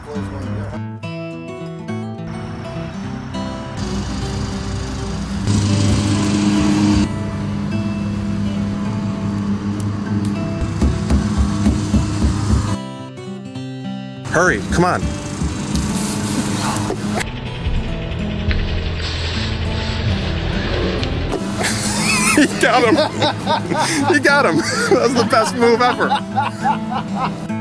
flows going to go. Hurry, come on. He got him. He got him. That was the best move ever.